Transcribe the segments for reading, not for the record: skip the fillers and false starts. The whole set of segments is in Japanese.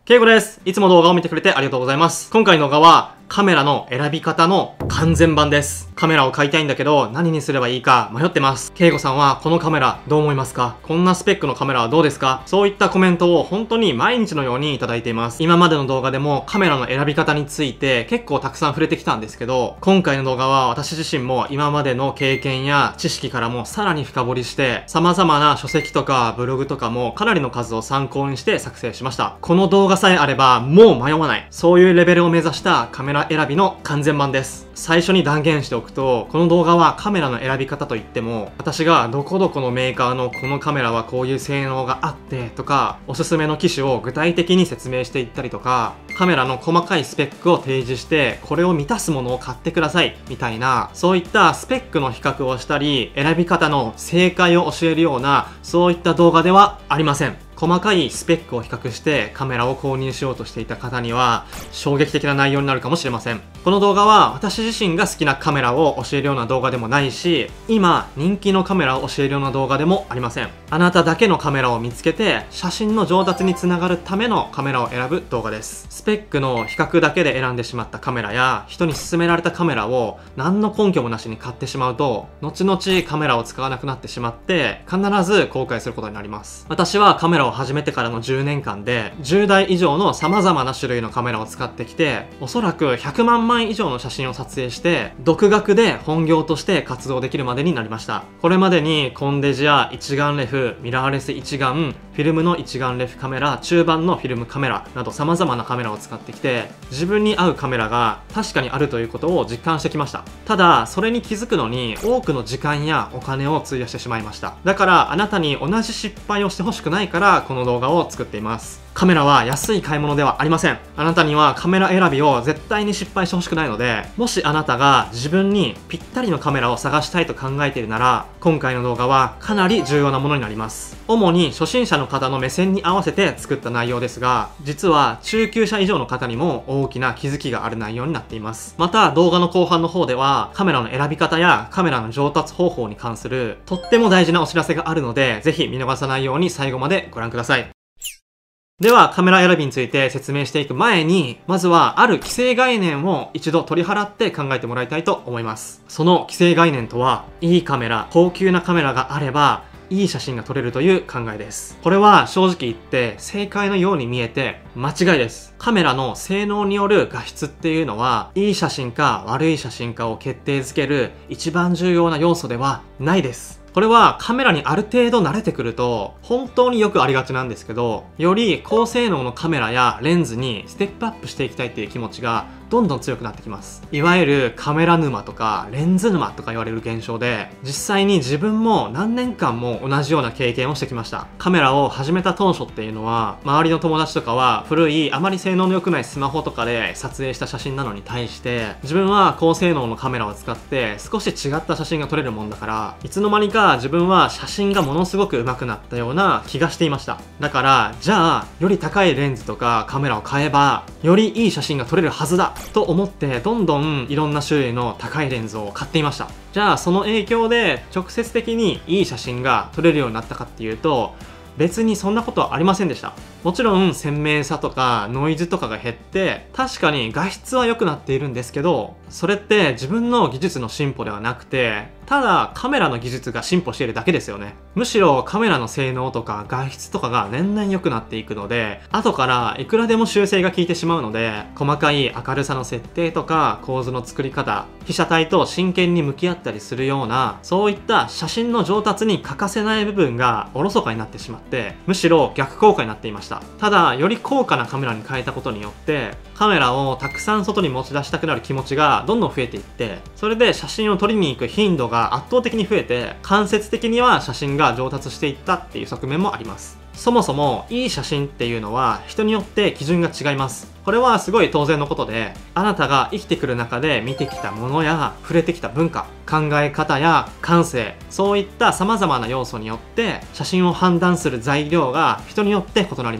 ケイゴです。いつも動画を見てくれてありがとうございます。今回の動画はカメラの選び方の完全版です。カメラを買いたいんだけど何にすればいいか迷ってます。ケイゴさんはこのカメラどう思いますか？こんなスペックのカメラはどうですか？そういったコメントを本当に毎日のようにいただいています。今までの動画でもカメラの選び方について結構たくさん触れてきたんですけど、今回の動画は私自身も今までの経験や知識からもさらに深掘りして様々な書籍とかブログとかもかなりの数を参考にして作成しました。この動画さえあればもう迷わない、そういうレベルを目指したカメラ選びの完全版です。最初に断言しておくと、この動画はカメラの選び方といっても、私がどこどこのメーカーのこのカメラはこういう性能があってとか、おすすめの機種を具体的に説明していったりとか、カメラの細かいスペックを提示してこれを満たすものを買ってくださいみたいな、そういったスペックの比較をしたり選び方の正解を教えるような、そういった動画ではありません。細かいスペックを比較してカメラを購入しようとしていた方には衝撃的な内容になるかもしれません。この動画は私自身が好きなカメラを教えるような動画でもないし、今人気のカメラを教えるような動画でもありません。あなただけのカメラを見つけて写真の上達につながるためのカメラを選ぶ動画です。スペックの比較だけで選んでしまったカメラや人に勧められたカメラを何の根拠もなしに買ってしまうと、後々カメラを使わなくなってしまって必ず後悔することになります。私はカメラを始めてからの10年間で10台以上の様々な種類のカメラを使ってきて、おそらく100万枚以上の写真を撮影して独学で本業として活動できるまでになりました。これまでにコンデジや一眼レフ、ミラーレス一眼、フィルムの一眼レフカメラ、中盤のフィルムカメラなど様々なカメラを使ってきて、自分に合うカメラが確かにあるということを実感してきました。ただそれに気づくのに多くの時間やお金を費やしてしまいました。だからあなたに同じ失敗をしてほしくないからこの動画を作っています。カメラは安い買い物ではありません。あなたにはカメラ選びを絶対に失敗してほしくないので、もしあなたが自分にぴったりのカメラを探したいと考えているなら、今回の動画はかなり重要なものになります。主に初心者の方の目線に合わせて作った内容ですが、実は中級者以上の方にも大きな気づきがある内容になっています。また動画の後半の方ではカメラの選び方やカメラの上達方法に関するとっても大事なお知らせがあるので、ぜひ見逃さないように最後までご覧ください。ではカメラ選びについて説明していく前に、まずはある既成概念を一度取り払って考えてもらいたいと思います。その既成概念とは、いいカメラ、高級なカメラがあればいい写真が撮れるという考えです。これは正直言って正解のように見えて間違いです。カメラの性能による画質っていうのは、いい写真か悪い写真かを決定づける一番重要な要素ではないです。これはカメラにある程度慣れてくると本当によくありがちなんですけど、より高性能のカメラやレンズにステップアップしていきたいっていう気持ちがどんどん強くなってきます。いわゆるカメラ沼とかレンズ沼とか言われる現象で、実際に自分も何年間も同じような経験をしてきました。カメラを始めた当初っていうのは、周りの友達とかは古いあまり性能の良くないスマホとかで撮影した写真なのに対して、自分は高性能のカメラを使って少し違った写真が撮れるもんだから、いつの間にか自分は写真がものすごく上手くなったような気がしていました。だからじゃあより高いレンズとかカメラを買えばよりいい写真が撮れるはずだと思って、どんどんいろんな種類の高いレンズを買っていました。じゃあその影響で直接的にいい写真が撮れるようになったかっていうと、別にそんなことはありませんでした。もちろん鮮明さとかノイズとかが減って確かに画質は良くなっているんですけど、それって自分の技術の進歩ではなくて、ただカメラの技術が進歩しているだけですよね。むしろカメラの性能とか画質とかが年々良くなっていくので、後からいくらでも修正が効いてしまうので、細かい明るさの設定とか構図の作り方、被写体と真剣に向き合ったりするような、そういった写真の上達に欠かせない部分がおろそかになってしまって、むしろ逆効果になっていました。ただより高価なカメラに変えたことによって、カメラをたくさん外に持ち出したくなる気持ちがどんどん増えていって、それで写真を撮りに行く頻度が圧倒的に増えて、間接的には写真が上達していったっていう側面もあります。そもそもいい写真っていうのは人によって基準が違います。これはすごい当然のことで、あなたが生きてくる中で見てきたものや触れてきた文化、考え方や感性、そういった様々な要素によって写真を判断する材料が人によって異なります。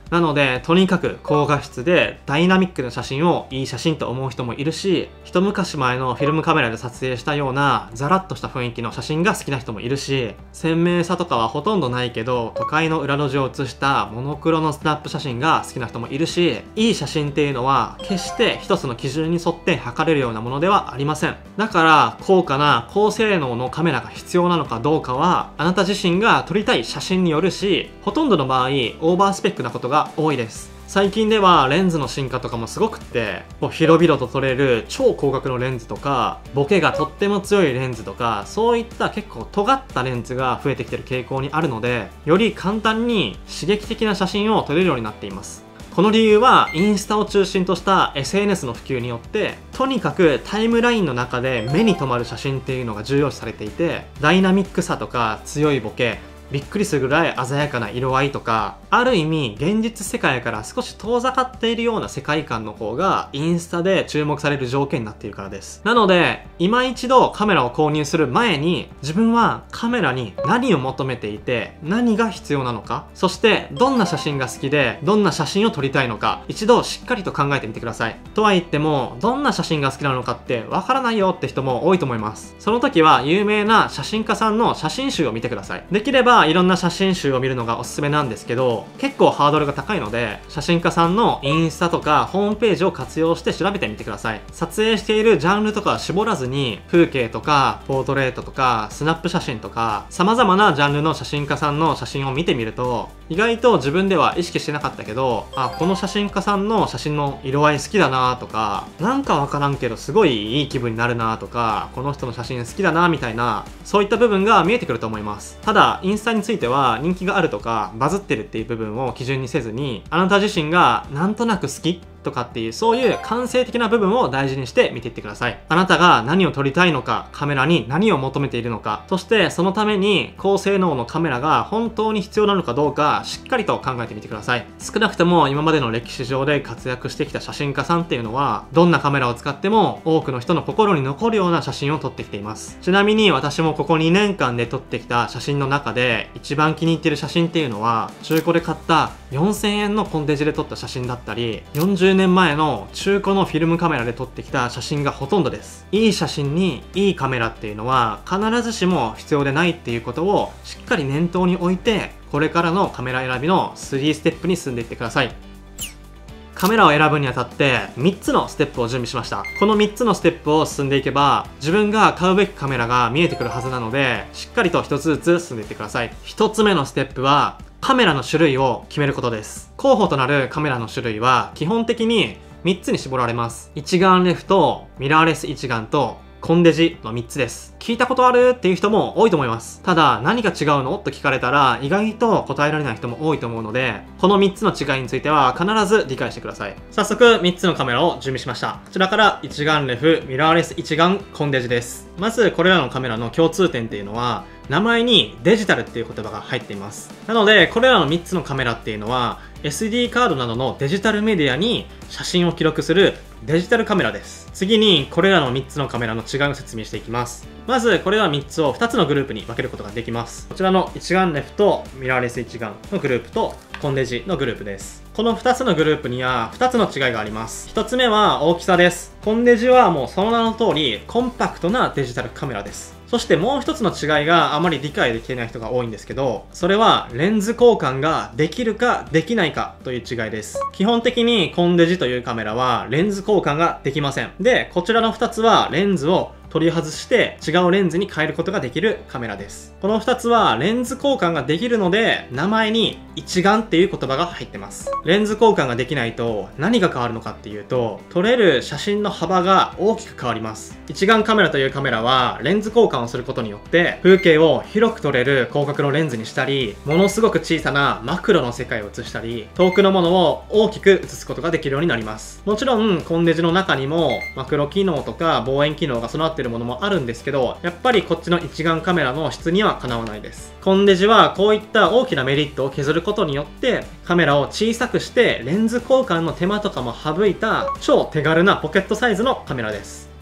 なので、とにかく高画質でダイナミックな写真をいい写真と思う人もいるし、一昔前のフィルムカメラで撮影したようなザラッとした雰囲気の写真が好きな人もいるし、鮮明さとかはほとんどないけど、都会の裏路地を写したモノクロのスナップ写真が好きな人もいるし、いい写真っていうのは決して一つの基準に沿って測れるようなものではありません。だから、高価な高性能のカメラが必要なのかどうかは、あなた自身が撮りたい写真によるし、ほとんどの場合、オーバースペックなことが多いです。最近ではレンズの進化とかもすごくって、広々と撮れる超広角のレンズとか、ボケがとっても強いレンズとか、そういった結構尖ったレンズが増えてきてる傾向にあるので、より簡単に刺激的な写真を撮れるようになっています。この理由はインスタを中心とした SNS の普及によって、とにかくタイムラインの中で目に留まる写真っていうのが重要視されていて、ダイナミックさとか強いボケ、びっくりするぐらい鮮やかな色合いとか、ある意味現実世界から少し遠ざかっているような世界観の方がインスタで注目される条件になっているからです。なので、今一度カメラを購入する前に、自分はカメラに何を求めていて、何が必要なのか、そしてどんな写真が好きで、どんな写真を撮りたいのか、一度しっかりと考えてみてください。とは言っても、どんな写真が好きなのかってわからないよって人も多いと思います。その時は有名な写真家さんの写真集を見てください。できればいろんな写真集を見るのがおすすめなんですけど、結構ハードルが高いので、写真家さんのインスタとかホームページを活用して調べてみてください。撮影しているジャンルとかは絞らずに、風景とかポートレートとかスナップ写真とか様々なジャンルの写真家さんの写真を見てみると、意外と自分では意識してなかったけど、この写真家さんの写真の色合い好きだなとか、なんかわからんけどすごいいい気分になるなとか、この人の写真好きだなみたいな、そういった部分が見えてくると思います。ただ、インスタについては人気があるとかバズってるっていう部分を基準にせずに、あなた自身がなんとなく好きとかっていう、そういう感性的な部分を大事にして見ていってください。あなたが何を撮りたいのか、カメラに何を求めているのか、そしてそのために高性能のカメラが本当に必要なのかどうか、しっかりと考えてみてください。少なくとも今までの歴史上で活躍してきた写真家さんっていうのは、どんなカメラを使っても多くの人の心に残るような写真を撮ってきています。ちなみに私もここ2年間で撮ってきた写真の中で一番気に入ってる写真っていうのは、中古で買った4000円のコンデジで撮った写真だったり、40年前の中古のフィルムカメラで撮ってきた写真がほとんどです。いい写真にいいカメラっていうのは必ずしも必要でないっていうことをしっかり念頭に置いて、これからのカメラ選びの3ステップに進んでいってください。カメラを選ぶにあたって3つのステップを準備しました。この3つのステップを進んでいけば、自分が買うべきカメラが見えてくるはずなので、しっかりと1つずつ進んでいってください。1つ目のステップは、カメラの種類を決めることです。候補となるカメラの種類は基本的に3つに絞られます。一眼レフとミラーレス一眼とコンデジの3つです。聞いたことあるっていう人も多いと思います。ただ、何が違うのと聞かれたら、意外と答えられない人も多いと思うので、この3つの違いについては必ず理解してください。早速、3つのカメラを準備しました。こちらから一眼レフ、ミラーレス一眼、コンデジです。まず、これらのカメラの共通点っていうのは、名前にデジタルっていう言葉が入っています。なので、これらの3つのカメラっていうのは、SD カードなどのデジタルメディアに写真を記録するデジタルカメラです。次に、これらの3つのカメラの違いを説明していきます。まず、これら3つを2つのグループに分けることができます。こちらの一眼レフとミラーレス一眼のグループと、コンデジのグループです。この2つのグループには2つの違いがあります。1つ目は大きさです。コンデジはもうその名の通り、コンパクトなデジタルカメラです。そしてもう一つの違いがあまり理解できない人が多いんですけど、それはレンズ交換ができるかできないかという違いです。基本的にコンデジというカメラはレンズ交換ができません。で、こちらの2つはレンズを取り外して違うレンズに変えることができるカメラです。この2つはレンズ交換ができるので、名前に一眼っていう言葉が入ってます。レンズ交換ができないと何が変わるのかっていうと、撮れる写真の幅が大きく変わります。一眼カメラというカメラはレンズ交換をすることによって風景を広く撮れる広角のレンズにしたり、ものすごく小さなマクロの世界を映したり、遠くのものを大きく映すことができるようになります。もちろんコンデジの中にもマクロ機能とか望遠機能が備わっているものもあるんですけど、やっぱりこっちの一眼カメラの質にはかなわないです。コンデジはこういった大きなメリットを削ることによってカメラを小さくしてレンズ交換の手間とかも省いた超手軽なポケットサイズのカメラです。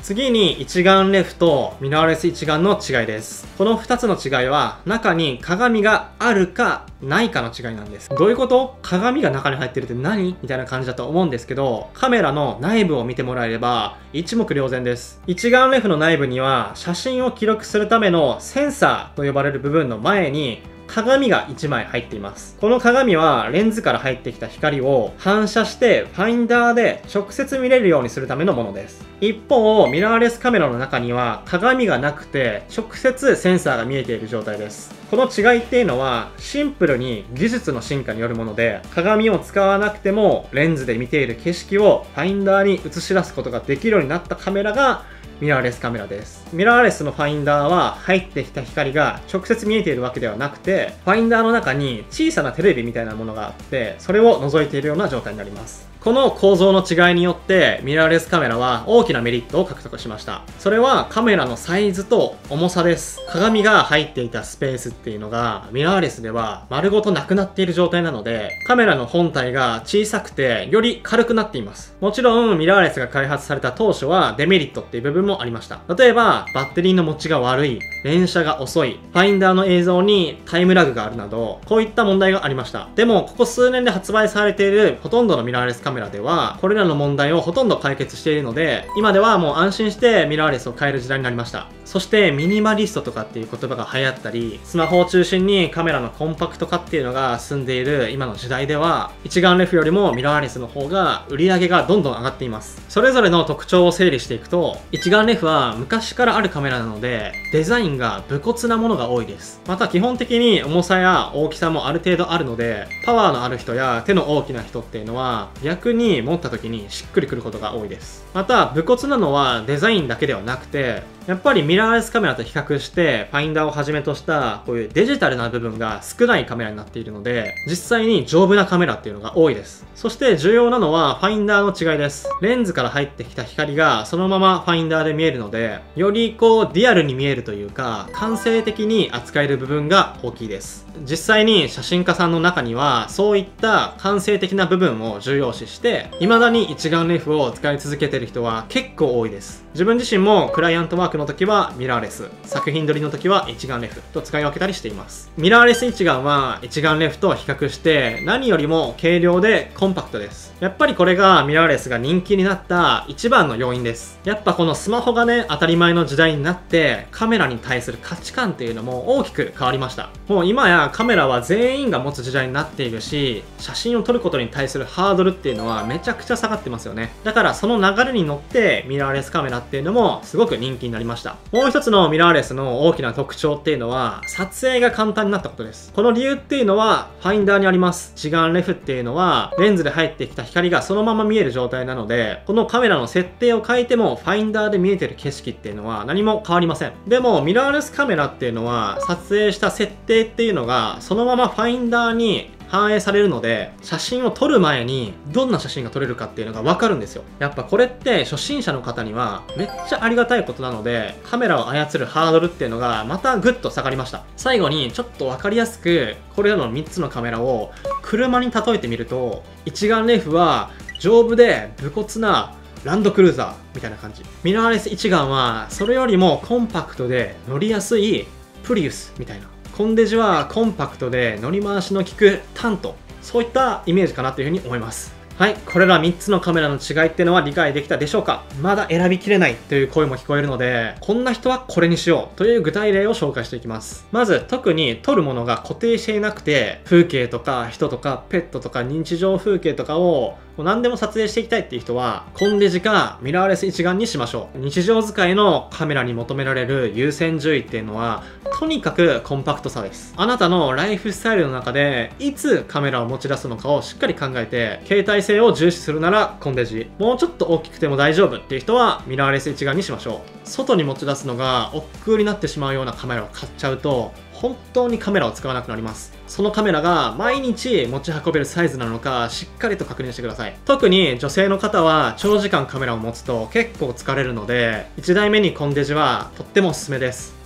次に一眼レフとミラーレス一眼の違いです。この2つの違いは中に鏡があるかないかの違いなんです。どういうこと？鏡が中に入ってるって何？みたいな感じだと思うんですけど、カメラの内部を見てもらえれば一目瞭然です。一眼レフの内部には写真を記録するためのセンサーと呼ばれる部分の前に鏡が1枚入っています。この鏡はレンズから入ってきた光を反射してファインダーで直接見れるようにするためのものです。一方、ミラーレスカメラの中には鏡がなくて直接センサーが見えている状態です。この違いっていうのはシンプルに技術の進化によるもので、鏡を使わなくてもレンズで見ている景色をファインダーに映し出すことができるようになったカメラがミラーレスカメラです。ミラーレスのファインダーは入ってきた光が直接見えているわけではなくて、ファインダーの中に小さなテレビみたいなものがあって、それを覗いているような状態になります。この構造の違いによってミラーレスカメラは大きなメリットを獲得しました。それはカメラのサイズと重さです。鏡が入っていたスペースっていうのがミラーレスでは丸ごとなくなっている状態なので、カメラの本体が小さくてより軽くなっています。もちろんミラーレスが開発された当初はデメリットっていう部分もありました。例えばバッテリーの持ちが悪い、連写が遅い、ファインダーの映像にタイムラグがあるなど、こういった問題がありました。でもここ数年で発売されているほとんどのミラーレスカメラではこれらの問題をほとんど解決しているので、今ではもう安心してミラーレスを買える時代になりました。そしてミニマリストとかっていう言葉が流行ったり、スマホを中心にカメラのコンパクト化っていうのが進んでいる今の時代では、一眼レフよりもミラーレスの方が売り上げがどんどん上がっています。それぞれの特徴を整理していくと、一眼レフは昔からあるカメラなのでデザインが武骨なものが多いです。また基本的に重さや大きさもある程度あるので、パワーのある人や手の大きな人っていうのは逆に持った時にしっくりくることが多いです。また武骨なのはデザインだけではなくて、やっぱりミラーレスカメラと比較してファインダーをはじめとしたこういうデジタルな部分が少ないカメラになっているので、実際に丈夫なカメラっていうのが多いです。そして重要なのはファインダーの違いです。レンズから入ってきた光がそのままファインダーで見えるので、よりこうリアルに見えるというか感性的に扱える部分が大きいです。実際に写真家さんの中にはそういった感性的な部分を重要視して未だに一眼レフを使い続けている人は結構多いです。自分自身もクライアントワークの時はミラーレス、作品撮りの時は一眼レフと使い分けたりしています。ミラーレス一眼は一眼レフと比較して何よりも軽量でコンパクトです。やっぱりこれがミラーレスが人気になった一番の要因です。やっぱこのスマホがね当たり前の時代になってカメラに対する価値観っていうのも大きく変わりました。もう今やカメラは全員が持つ時代になっているし、写真を撮ることに対するハードルっていうのはめちゃくちゃ下がってますよね。だからその流れに乗ってミラーレスカメラっていうのもすごく人気になりました。もう一つのミラーレスの大きな特徴っていうのは撮影が簡単になったことです。この理由っていうのはファインダーにあります。一眼レフっていうのはレンズで入ってきた光がそのまま見える状態なので、このカメラの設定を変えてもファインダーで見えてる景色っていうのは何も変わりません。でもミラーレスカメラっていうのは撮影した設定っていうのがそのままファインダーに反映されるので、写真を撮る前にどんな写真が撮れるかっていうのが分かるんですよ。やっぱこれって初心者の方にはめっちゃありがたいことなので、カメラを操るハードルっていうのがまたグッと下がりました。最後にちょっと分かりやすくこれらの3つのカメラを車に例えてみると、一眼レフは丈夫で武骨なランドクルーザーみたいな感じ。ミラーレス一眼はそれよりもコンパクトで乗りやすいプリウスみたいな。コンデジはコンパクトで乗り回しの効くタント、そういったイメージかなというふうに思います。はい、これら3つのカメラの違いっていうのは理解できたでしょうか？まだ選びきれないという声も聞こえるので、こんな人はこれにしようという具体例を紹介していきます。まず特に撮るものが固定していなくて、風景とか人とかペットとか日常風景とかを何でも撮影していきたいっていう人はコンデジかミラーレス一眼にしましょう。日常使いのカメラに求められる優先順位っていうのはとにかくコンパクトさです。あなたのライフスタイルの中でいつカメラを持ち出すのかをしっかり考えて、携帯性を重視するならコンデジ、もうちょっと大きくても大丈夫っていう人はミラーレス一眼にしましょう。外に持ち出すのが億劫になってしまうようなカメラを買っちゃうと本当にカメラを使わなくなります。そのカメラが毎日持ち運べるサイズなのかしっかりと確認してください。特に女性の方は長時間カメラを持つと結構疲れるので、1台目にコンデジはとってもおすすめです。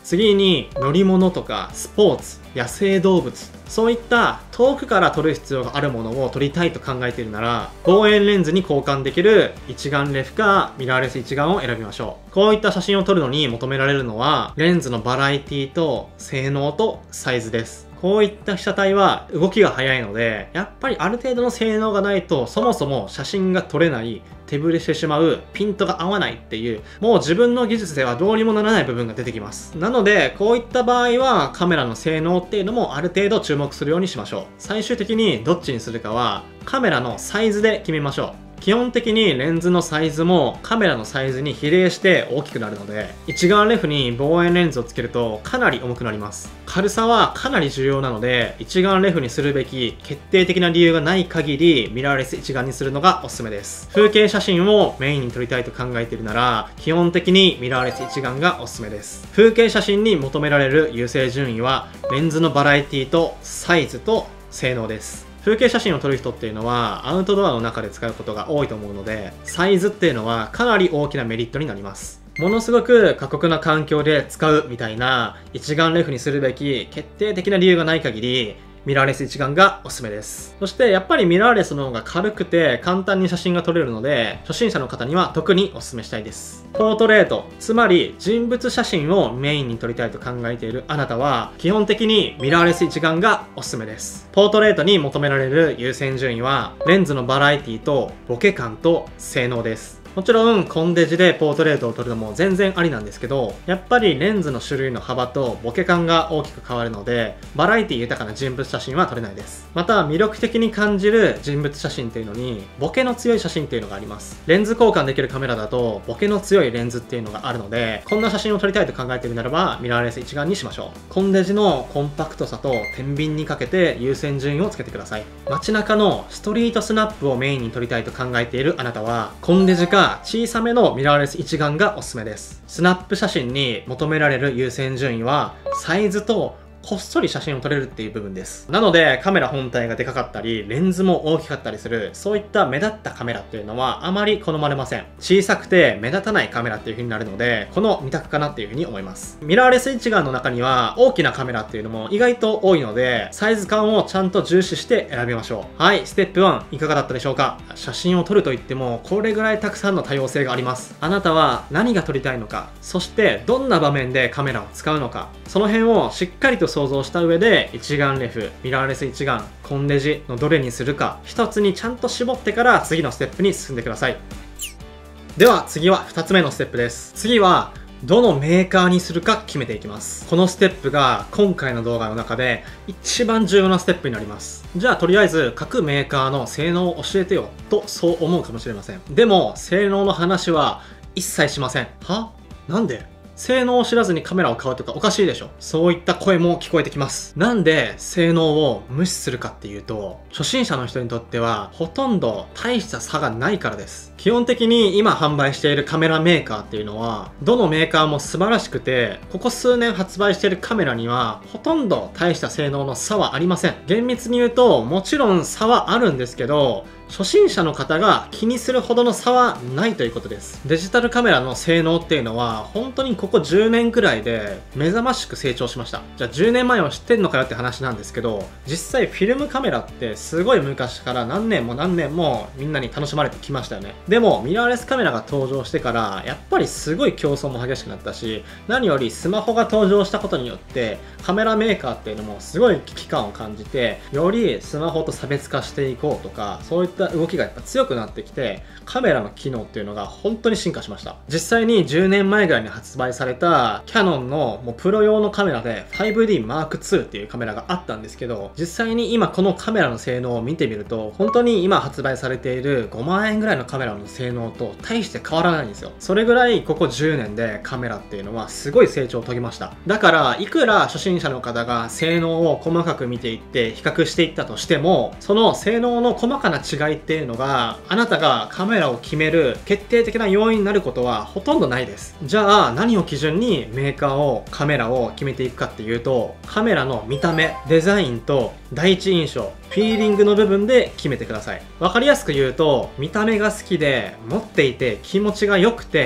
次に乗り物とかスポーツ、野生動物、そういった遠くから撮る必要があるものを撮りたいと考えているなら、望遠レンズに交換できる一眼レフかミラーレス一眼を選びましょう。こういった写真を撮るのに求められるのは、レンズのバラエティと性能とサイズです。こういった被写体は動きが速いので、やっぱりある程度の性能がないとそもそも写真が撮れない、手ぶれしてしまう、ピントが合わないっていう、もう自分の技術ではどうにもならない部分が出てきます。なので、こういった場合はカメラの性能っていうのもある程度注目するようにしましょう。最終的にどっちにするかはカメラのサイズで決めましょう。基本的にレンズのサイズもカメラのサイズに比例して大きくなるので、一眼レフに望遠レンズをつけるとかなり重くなります。軽さはかなり重要なので、一眼レフにするべき決定的な理由がない限りミラーレス一眼にするのがおすすめです。風景写真をメインに撮りたいと考えているなら、基本的にミラーレス一眼がおすすめです。風景写真に求められる優先順位はレンズのバラエティとサイズと性能です。風景写真を撮る人っていうのはアウトドアの中で使うことが多いと思うので、サイズっていうのはかなり大きなメリットになります。ものすごく過酷な環境で使うみたいな一眼レフにするべき決定的な理由がない限り、ミラーレス一眼がおすすめです。そしてやっぱりミラーレスの方が軽くて簡単に写真が撮れるので、初心者の方には特におすすめしたいです。ポートレート、つまり人物写真をメインに撮りたいと考えているあなたは、基本的にミラーレス一眼がおすすめです。ポートレートに求められる優先順位は、レンズのバラエティとボケ感と性能です。もちろんコンデジでポートレートを撮るのも全然ありなんですけど、やっぱりレンズの種類の幅とボケ感が大きく変わるので、バラエティ豊かな人物写真は撮れないです。また魅力的に感じる人物写真っていうのにボケの強い写真っていうのがあります。レンズ交換できるカメラだとボケの強いレンズっていうのがあるので、こんな写真を撮りたいと考えているならばミラーレス一眼にしましょう。コンデジのコンパクトさと天秤にかけて優先順位をつけてください。街中のストリートスナップをメインに撮りたいと考えているあなたは、コンデジか小さめのミラーレス一眼がおすすめです。スナップ写真に求められる優先順位はサイズとこっそり写真を撮れるっていう部分です。なのでカメラ本体がでかかったりレンズも大きかったりする、そういった目立ったカメラっていうのはあまり好まれません。小さくて目立たないカメラっていう風になるので、この2択かなっていう風に思います。ミラーレス一眼の中には大きなカメラっていうのも意外と多いので、サイズ感をちゃんと重視して選びましょう。はい、ステップ1いかがだったでしょうか。写真を撮るといってもこれぐらいたくさんの多様性があります。あなたは何が撮りたいのか、そしてどんな場面でカメラを使うのか、その辺をしっかりと想像した上で一眼レフ、ミラーレス一眼、コンデジのどれにするか一つにちゃんと絞ってから次のステップに進んでください。では次は2つ目のステップです。次はどのメーカーにするか決めていきます。このステップが今回の動画の中で一番重要なステップになります。じゃあとりあえず各メーカーの性能を教えてよとそう思うかもしれません。でも性能の話は一切しません。は？なんで？性能を知らずにカメラを買うとかおかしいでしょ。そういった声も聞こえてきます。なんで性能を無視するかっていうと、初心者の人にとってはほとんど大した差がないからです。基本的に今販売しているカメラメーカーっていうのはどのメーカーも素晴らしくて、ここ数年発売しているカメラにはほとんど大した性能の差はありません。厳密に言うともちろん差はあるんですけど、初心者の方が気にするほどの差はないということです。デジタルカメラの性能っていうのは本当にここ10年くらいで目覚ましく成長しました。じゃあ10年前を知ってんのかよって話なんですけど、実際フィルムカメラってすごい昔から何年も何年もみんなに楽しまれてきましたよね。でもミラーレスカメラが登場してからやっぱりすごい競争も激しくなったし、何よりスマホが登場したことによってカメラメーカーっていうのもすごい危機感を感じて、よりスマホと差別化していこうとか、そういった動きがやっぱ強くなってきて、カメラの機能っていうのが本当に進化しました。実際に10年前ぐらいに発売されたキヤノンのもうプロ用のカメラで 5D Mark II っていうカメラがあったんですけど、実際に今このカメラの性能を見てみると、本当に今発売されている5万円ぐらいのカメラの性能と大して変わらないんですよ。それぐらいここ10年でカメラっていうのはすごい成長を遂げました。だからいくら初心者の方が性能を細かく見ていって比較していったとしても、その性能の細かな違いっていうのがあなたがカメラを決める決定的な要因になることはほとんどないです。じゃあ何を基準にメーカーをカメラを決めていくかっていうと、カメラの見た目、デザインと第一印象、フィーリングの部分で決めてください。わかりやすく言うと、見た目が好きで持っていて気持ちが良くて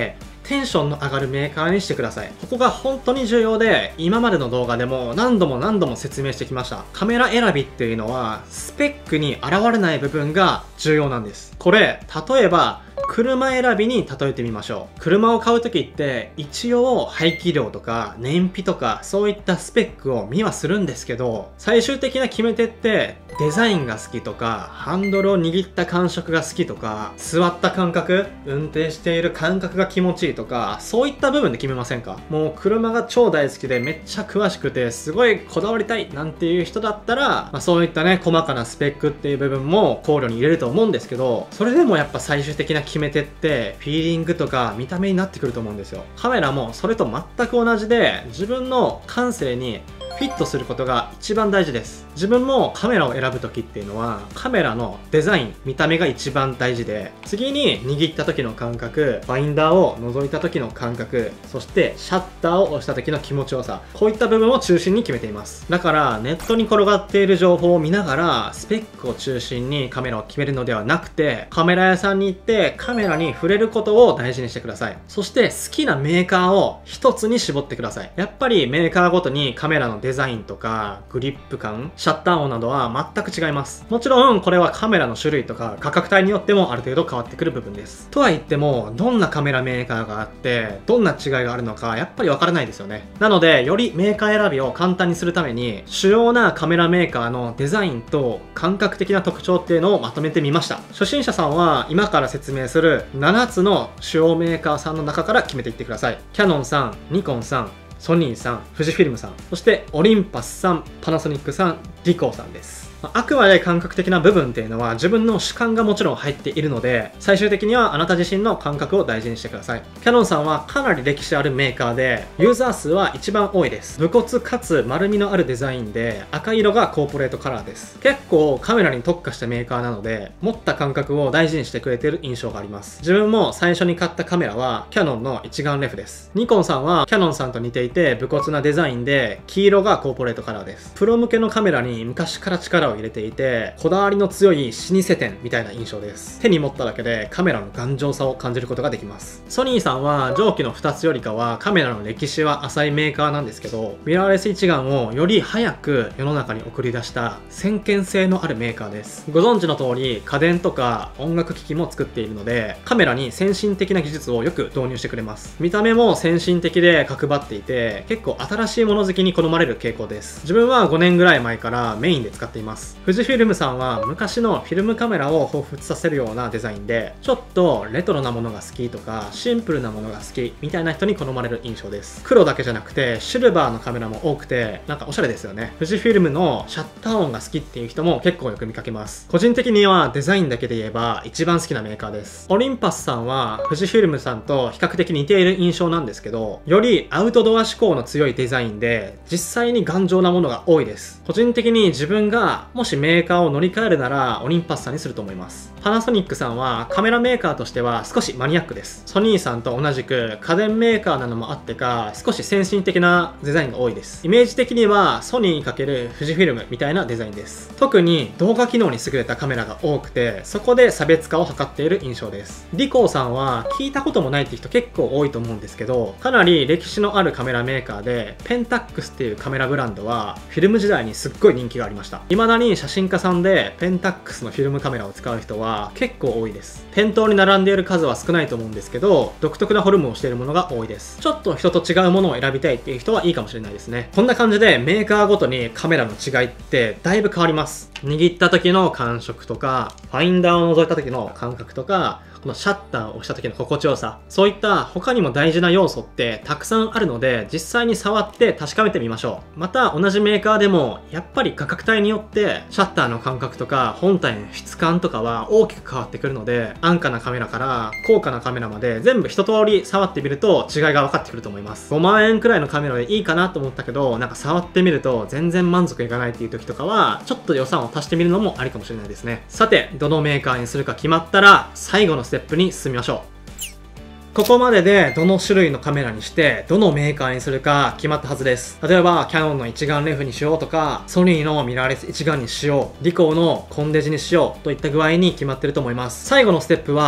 テンションの上がるメーカーにしてください。ここが本当に重要で、今までの動画でも何度も説明してきました。カメラ選びっていうのは、スペックに現れない部分が重要なんです。これ、例えば、車選びに例えてみましょう。車を買うときって一応排気量とか燃費とかそういったスペックを見はするんですけど、最終的な決め手ってデザインが好きとか、ハンドルを握った感触が好きとか、座った感覚、運転している感覚が気持ちいいとか、そういった部分で決めませんか？もう車が超大好きでめっちゃ詳しくてすごいこだわりたいなんていう人だったら、そういったね、細かなスペックっていう部分も考慮に入れると思うんですけど、それでもやっぱ最終的な決め手ってフィーリングとか見た目になってくると思うんですよ。カメラもそれと全く同じで、自分の感性にフィットすることが一番大事です。自分もカメラを選ぶ時っていうのは、カメラのデザイン、見た目が一番大事で、次に握った時の感覚、ファインダーを覗いた時の感覚、そしてシャッターを押した時の気持ちよさ、こういった部分を中心に決めています。だからネットに転がっている情報を見ながらスペックを中心にカメラを決めるのではなくて、カメラ屋さんに行ってカメラに触れることを大事にしてください。そして好きなメーカーを一つに絞ってください。やっぱりメーカーごとにカメラのデザインとかグリップ感、シャッター音などは全く違います。もちろんこれはカメラの種類とか価格帯によってもある程度変わってくる部分です。とは言っても、どんなカメラメーカーがあってどんな違いがあるのかやっぱりわからないですよね。なのでよりメーカー選びを簡単にするために、主要なカメラメーカーのデザインと感覚的な特徴っていうのをまとめてみました。初心者さんは今から説明する7つの主要メーカーさんの中から決めていってください。キヤノンさん、ニコンさん、ソニーさん、富士フィルムさん、そしてオリンパスさん、パナソニックさん、リコーさんです。あくまで感覚的な部分っていうのは自分の主観がもちろん入っているので、最終的にはあなた自身の感覚を大事にしてください。キヤノンさんはかなり歴史あるメーカーで、ユーザー数は一番多いです。武骨かつ丸みのあるデザインで、赤色がコーポレートカラーです。結構カメラに特化したメーカーなので、持った感覚を大事にしてくれている印象があります。自分も最初に買ったカメラはキヤノンの一眼レフです。ニコンさんはキヤノンさんと似ていて武骨なデザインで、黄色がコーポレートカラーです。プロ向けのカメラに昔から力を入れていて、こだわりの強い老舗店みたいな印象です。手に持っただけでカメラの頑丈さを感じることができます。ソニーさんは上記の2つよりかはカメラの歴史は浅いメーカーなんですけど、ミラーレス一眼をより早く世の中に送り出した先見性のあるメーカーです。ご存知の通り家電とか音楽機器も作っているので、カメラに先進的な技術をよく導入してくれます。見た目も先進的で角張っていて、結構新しいもの好きに好まれる傾向です。自分は5年ぐらい前からメインで使っています。富士フィルムさんは昔のフィルムカメラを彷彿させるようなデザインで、ちょっとレトロなものが好きとかシンプルなものが好きみたいな人に好まれる印象です。黒だけじゃなくてシルバーのカメラも多くて、なんかおしゃれですよね。富士フィルムのシャッター音が好きっていう人も結構よく見かけます。個人的にはデザインだけで言えば一番好きなメーカーです。オリンパスさんは富士フィルムさんと比較的似ている印象なんですけど、よりアウトドア志向の強いデザインで実際に頑丈なものが多いです。個人的に自分がもしメーカーを乗り換えるならオリンパスさんにすると思います。パナソニックさんはカメラメーカーとしては少しマニアックです。ソニーさんと同じく家電メーカーなのもあってか、少し先進的なデザインが多いです。イメージ的にはソニー×富士フィルムみたいなデザインです。特に動画機能に優れたカメラが多くて、そこで差別化を図っている印象です。リコーさんは聞いたこともないって人結構多いと思うんですけど、かなり歴史のあるカメラメーカーで、ペンタックスっていうカメラブランドはフィルム時代にすっごい人気がありました。未だに写真家さんでペンタックスのフィルムカメラを使う人は結構多いです。店頭に並んでいる数は少ないと思うんですけど、独特なフォルムをしているものが多いです。ちょっと人と違うものを選びたいっていう人はいいかもしれないですね。こんな感じでメーカーごとにカメラの違いってだいぶ変わります。握った時の感触とか、ファインダーを覗いた時の感覚とか、このシャッターを押した時の心地よさ、そういった他にも大事な要素ってたくさんあるので、実際に触って確かめてみましょう。また同じメーカーでもやっぱり価格帯によってシャッターの感覚とか本体の質感とかは大きく変わってくるので、安価なカメラから高価なカメラまで全部一通り触ってみると違いが分かってくると思います。5万円くらいのカメラでいいかなと思ったけど、なんか触ってみると全然満足いかないっていう時とかは、ちょっと予算を足してみるのもありかもしれないですね。さて、どのメーカーにするか決まったら最後のステップに進みましょう。ここまででどの種類のカメラにしてどのメーカーにするか決まったはずです。例えばキヤノンの一眼レフにしようとか、ソニーのミラーレス一眼にしよう、リコーのコンデジにしようといった具合に決まってると思います。最後のステップは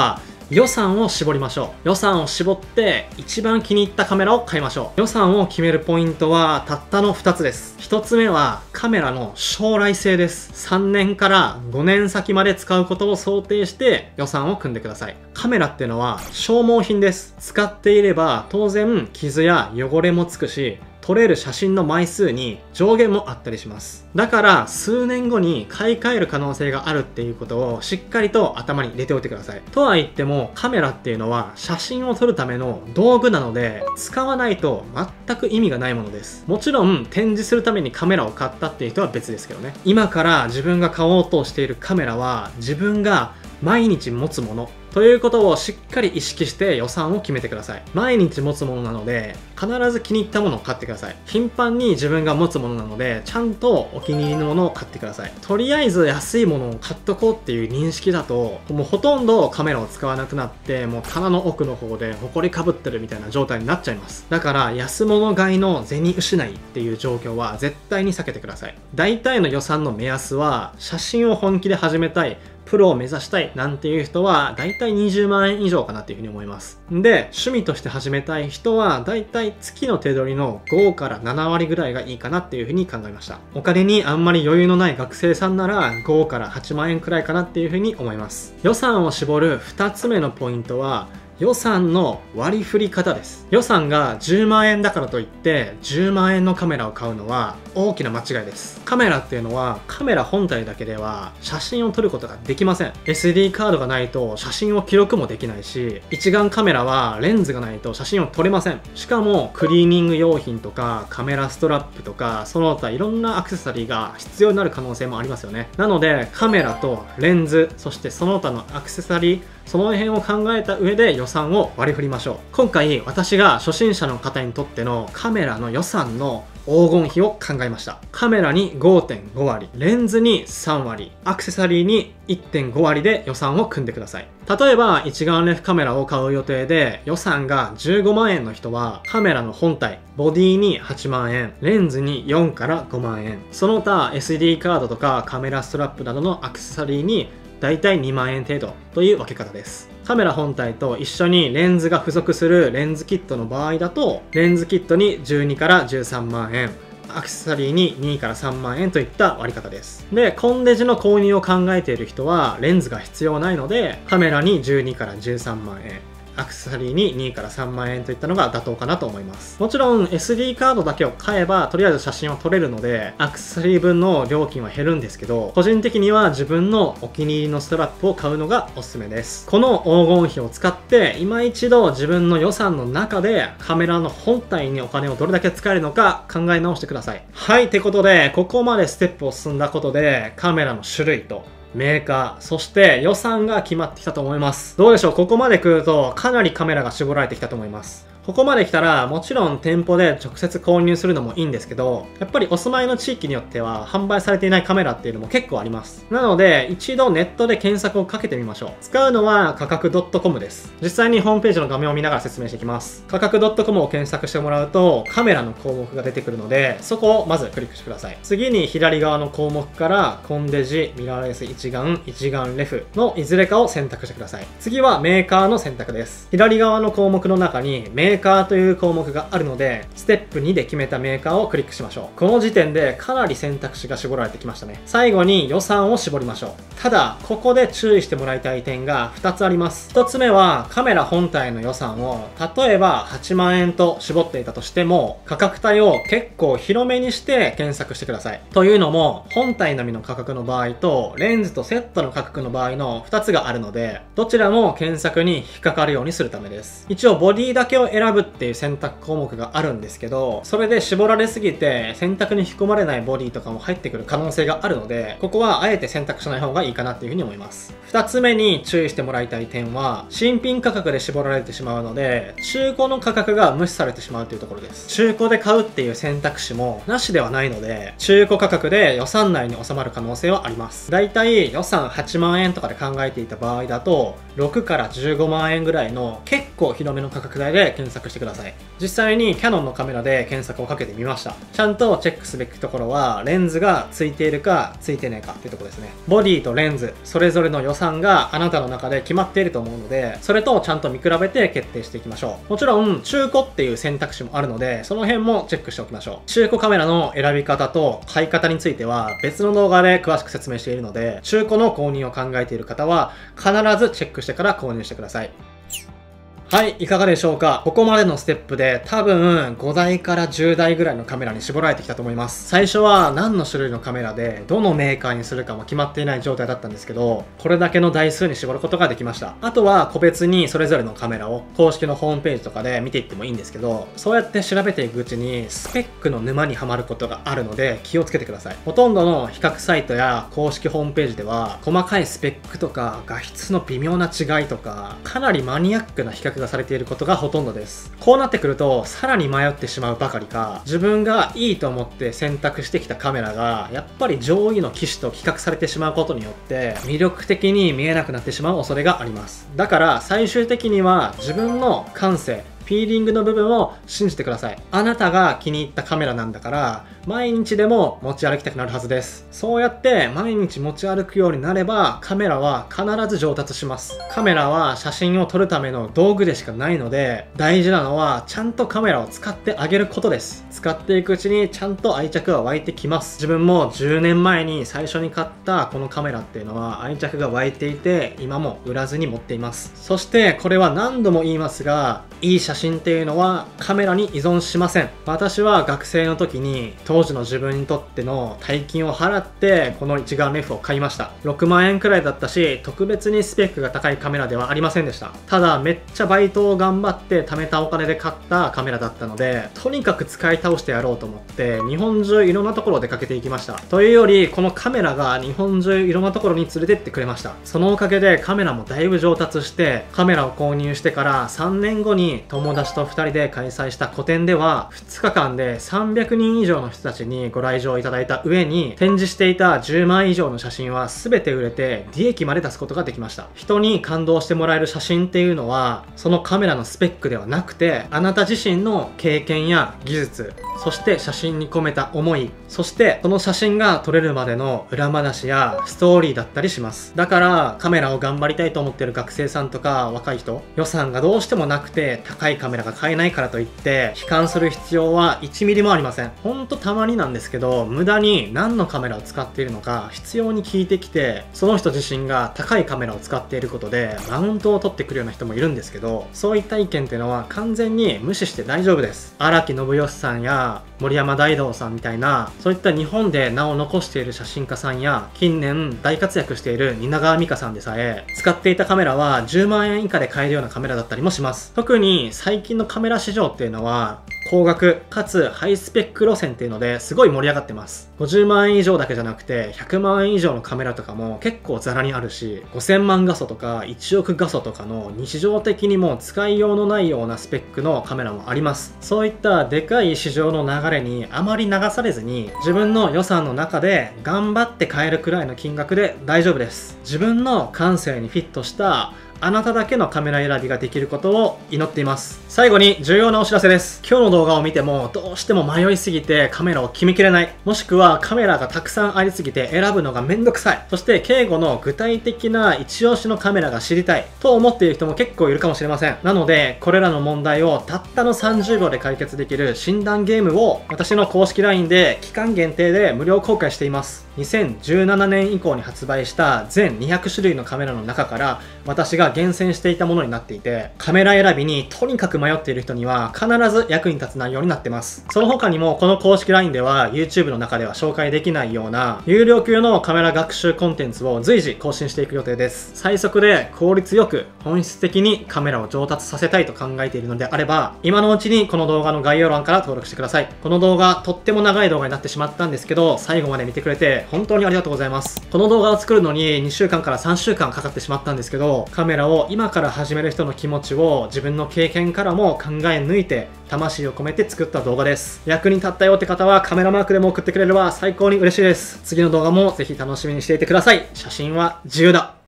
予算を絞りましょう。予算を絞って一番気に入ったカメラを買いましょう。予算を決めるポイントはたったの2つです。1つ目はカメラの将来性です。3年から5年先まで使うことを想定して予算を組んでください。カメラっていうのは消耗品です。使っていれば当然傷や汚れもつくし、撮れる写真の枚数に上限もあったりします。だから数年後に買い替える可能性があるっていうことをしっかりと頭に入れておいてください。とは言ってもカメラっていうのは写真を撮るための道具なので、使わないと全く意味がないものです。もちろん展示するためにカメラを買ったっていう人は別ですけどね。今から自分が買おうとしているカメラは自分が毎日持つものということをしっかり意識して予算を決めてください。毎日持つものなので必ず気に入ったものを買ってください。頻繁に自分が持つものなのでちゃんとお気に入りのものを買ってください。とりあえず安いものを買っとこうっていう認識だともうほとんどカメラを使わなくなってもう棚の奥の方で埃かぶってるみたいな状態になっちゃいます。だから安物買いの銭失いっていう状況は絶対に避けてください。大体の予算の目安は写真を本気で始めたい、プロを目指したいなんていう人はだいたい20万円以上かなっていうふうに思います。で、趣味として始めたい人はだいたい月の手取りの5から7割ぐらいがいいかなっていうふうに考えました。お金にあんまり余裕のない学生さんなら5から8万円くらいかなっていうふうに思います。予算を絞る2つ目のポイントは予算の割り振り方です。予算が10万円だからといって10万円のカメラを買うのは大きな間違いです。カメラっていうのはカメラ本体だけでは写真を撮ることができません。 SD カードがないと写真を記録もできないし、一眼カメラはレンズがないと写真を撮れません。しかもクリーニング用品とかカメラストラップとかその他いろんなアクセサリーが必要になる可能性もありますよね。なのでカメラとレンズ、そしてその他のアクセサリー、その辺を考えた上で予算を割り振りましょう。今回私が初心者の方にとってのカメラの予算の黄金比を考えました。カメラに 5.5 割、レンズに3割、アクセサリーに 1.5 割で予算を組んでください。例えば一眼レフカメラを買う予定で予算が15万円の人はカメラの本体、ボディに8万円、レンズに4から5万円、その他 SD カードとかカメラストラップなどのアクセサリーにだいたい2万円程度という分け方です。カメラ本体と一緒にレンズが付属するレンズキットの場合だとレンズキットに12から13万円、アクセサリーに2から3万円といった割り方です。で、コンデジの購入を考えている人はレンズが必要ないのでカメラに12から13万円、アクセサリーに2から3万円といったのが妥当かなと思います。もちろん SD カードだけを買えばとりあえず写真を撮れるのでアクセサリー分の料金は減るんですけど、個人的には自分のお気に入りのストラップを買うのがおすすめです。この黄金比を使って今一度自分の予算の中でカメラの本体にお金をどれだけ使えるのか考え直してください。はい、ってことでここまでステップを進んだことでカメラの種類とメーカー、そして予算が決まってきたと思います。どうでしょう、ここまで来るとかなりカメラが絞られてきたと思います。ここまで来たらもちろん店舗で直接購入するのもいいんですけど、やっぱりお住まいの地域によっては販売されていないカメラっていうのも結構あります。なので一度ネットで検索をかけてみましょう。使うのは価格 .com です。実際にホームページの画面を見ながら説明していきます。価格 .com を検索してもらうとカメラの項目が出てくるのでそこをまずクリックしてください。次に左側の項目からコンデジ、ミラーレス一眼、一眼レフのいずれかを選択してください。次はメーカーの選択です。左側の項目の中にメーカーという項目があるのでステップ2で決めたメーカーをクリックしましょう。この時点でかなり選択肢が絞られてきましたね。最後に予算を絞りましょう。ただここで注意してもらいたい点が2つあります。1つ目はカメラ本体の予算を例えば8万円と絞っていたとしても価格帯を結構広めにして検索してください。というのも本体のみの価格の場合とレンズとセットの価格の場合の2つがあるのでどちらも検索に引っかかるようにするためです。一応ボディだけを選ぶっていう選択項目があるんですけど、それで絞られすぎて選択に引き込まれないボディとかも入ってくる可能性があるのでここはあえて選択しない方がいいかなっていうふうに思います。2つ目に注意してもらいたい点は新品価格で絞られてしまうので中古の価格が無視されてしまうというところです。中古で買うっていう選択肢もなしではないので中古価格で予算内に収まる可能性はあります。だいたい予算8万円とかで考えていた場合だと6から15万円ぐらいの結構広めの価格帯で検検索してください。実際にキヤノンのカメラで検索をかけてみました。ちゃんとチェックすべきところは、レンズがついているかついてないかっていうところですね。ボディとレンズ、それぞれの予算があなたの中で決まっていると思うので、それとちゃんと見比べて決定していきましょう。もちろん、中古っていう選択肢もあるので、その辺もチェックしておきましょう。中古カメラの選び方と買い方については、別の動画で詳しく説明しているので、中古の購入を考えている方は、必ずチェックしてから購入してください。はい、いかがでしょうか。ここまでのステップで多分5台から10台ぐらいのカメラに絞られてきたと思います。最初は何の種類のカメラでどのメーカーにするかも決まっていない状態だったんですけど、これだけの台数に絞ることができました。あとは個別にそれぞれのカメラを公式のホームページとかで見ていってもいいんですけど、そうやって調べていくうちにスペックの沼にはまることがあるので気をつけてください。ほとんどの比較サイトや公式ホームページでは細かいスペックとか画質の微妙な違いとか、かなりマニアックな比較がされていることがほとんどです。こうなってくるとさらに迷ってしまうばかりか、自分がいいと思って選択してきたカメラがやっぱり上位の機種と比較されてしまうことによって魅力的に見えなくなってしまう恐れがあります。だから最終的には自分の感性、フィーリングの部分を信じてください。あなたが気に入ったカメラなんだから毎日でも持ち歩きたくなるはずです。そうやって毎日持ち歩くようになればカメラは必ず上達します。カメラは写真を撮るための道具でしかないので、大事なのはちゃんとカメラを使ってあげることです。使っていくうちにちゃんと愛着が湧いてきます。自分も10年前に最初に買ったこのカメラっていうのは愛着が湧いていて、今も売らずに持っています。そしてこれは何度も言いますが、いい写真っていうのはカメラに依存しません。私は学生の時に当時の自分にとっての大金を払ってこの一眼レフを買いました。6万円くらいだったし、特別にスペックが高いカメラではありませんでした。ただめっちゃバイトを頑張って貯めたお金で買ったカメラだったので、とにかく使い倒してやろうと思って日本中いろんなところを出かけていきました。というよりこのカメラが日本中いろんなところに連れてってくれました。そのおかげでカメラもだいぶ上達して、カメラを購入してから3年後に友達と2人で開催した個展では2日間で300人以上の人たちにご来場いただいた上に、展示していた10枚以上の写真は全て売れて利益まで出すことができました。人に感動してもらえる写真っていうのはそのカメラのスペックではなくて、あなた自身の経験や技術、そして写真に込めた思い、そしてその写真が撮れるまでの裏話やストーリーだったりします。だからカメラを頑張りたいと思っている学生さんとか若い人、予算がどうしてもなくて高いカメラが買えないからといって悲観する必要は1ミリもありません。ほんとたまになんですけど、無駄に何のカメラを使っているのか必要に聞いてきて、その人自身が高いカメラを使っていることでマウントを取ってくるような人もいるんですけど、そういった意見っていうのは完全に無視して大丈夫です。荒木信義さんや森山大道さんみたいな、そういった日本で名を残している写真家さんや近年大活躍している蜷川美香さんでさえ使っていたカメラは10万円以下で買えるようなカメラだったりもします。特に最近のカメラ市場っていうのは高額かつハイスペック路線っていうのですごい盛り上がってます。50万円以上だけじゃなくて100万円以上のカメラとかも結構ザラにあるし、5000万画素とか1億画素とかの日常的にも使いようのないようなスペックのカメラもあります。そういったでかい市場の流れにあまり流されずに、自分の予算の中で頑張って買えるくらいの金額で大丈夫です。自分の感性にフィットしたあなただけのカメラ選びができることを祈っています。最後に重要なお知らせです。今日の動画を見てもどうしても迷いすぎてカメラを決めきれない、もしくはカメラがたくさんありすぎて選ぶのがめんどくさい、そして敬語の具体的な一押しのカメラが知りたいと思っている人も結構いるかもしれません。なのでこれらの問題をたったの30秒で解決できる診断ゲームを私の公式 LINE で期間限定で無料公開しています。2017年以降に発売した全200種類のカメラの中から私が厳選していたものになっていて、カメラ選びにとにかく迷っている人には必ず役に立つ内容になってます。その他にもこの公式 LINE では YouTube の中では紹介できないような有料級のカメラ学習コンテンツを随時更新していく予定です。最速で効率よく本質的にカメラを上達させたいと考えているのであれば、今のうちにこの動画の概要欄から登録してください。この動画とっても長い動画になってしまったんですけど、最後まで見てくれて本当にありがとうございます。この動画を作るのに2週間から3週間かかってしまったんですけど、カメラを今から始める人の気持ちを自分の経験からも考え抜いて魂を込めて作った動画です。役に立ったよって方はカメラマークでも送ってくれれば最高に嬉しいです。次の動画もぜひ楽しみにしていてください。写真は自由だ。